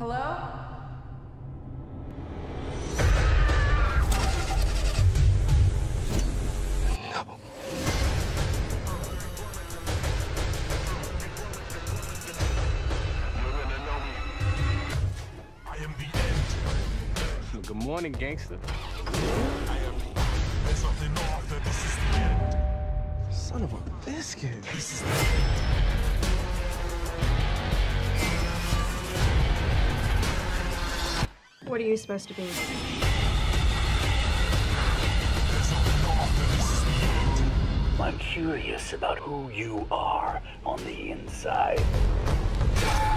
Hello? No. I am the end. Good morning, gangster. I am. There's nothing after. This is the end. Son of a biscuit. This is the end. What are you supposed to be? There's nothing after. This is the end. I'm curious about who you are on the inside.